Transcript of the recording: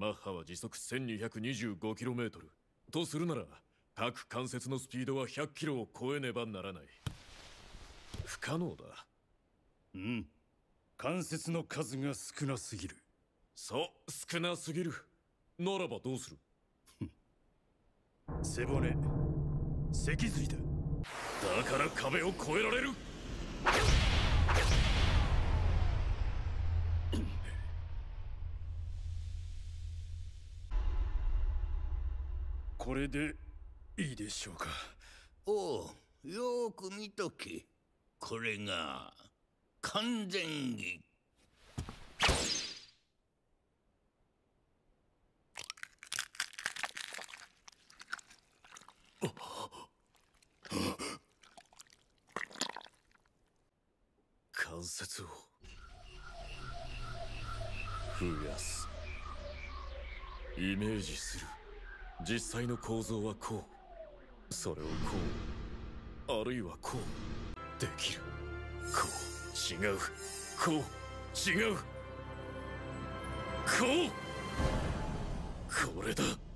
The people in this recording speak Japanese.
マッハは時速 1225km とするなら、各関節のスピードは100キロを超えねばならない。不可能だ。 うん。関節の数が少なすぎる。 そう、少なすぎる。ならばどうする？ 背骨、脊髄だ。 だから壁を越えられる。 これでいいでしょうか。 おう、よーく見とけ。これが完全儀。 関節を増やす。イメージする。実際の構造はこう。それをこう、あるいはこうできる。こう違う。こう違う。こう。これだ。